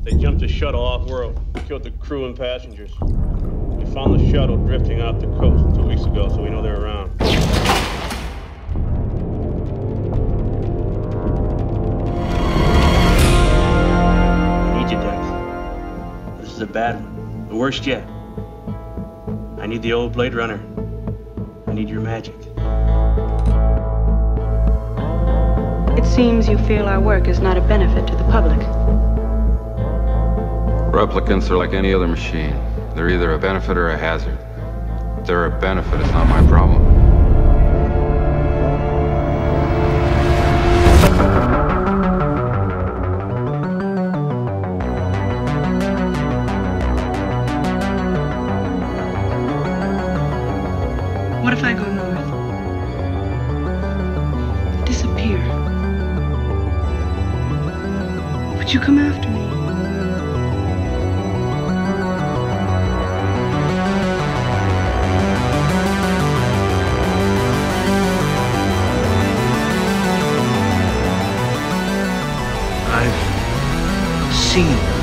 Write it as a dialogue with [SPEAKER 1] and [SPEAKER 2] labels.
[SPEAKER 1] They jumped the shuttle off-world, killed the crew and passengers. We found the shuttle drifting off the coast 2 weeks ago, so we know they're around. I need you, Dex. This is a bad one. The worst yet. I need the old Blade Runner. I need your magic.
[SPEAKER 2] It seems you feel our work is not a benefit to the public.
[SPEAKER 3] Replicants are like any other machine. They're either a benefit or a hazard. If they're a benefit, it's not my problem.
[SPEAKER 2] What if I go north? Disappear? Would you come after me?
[SPEAKER 4] I've seen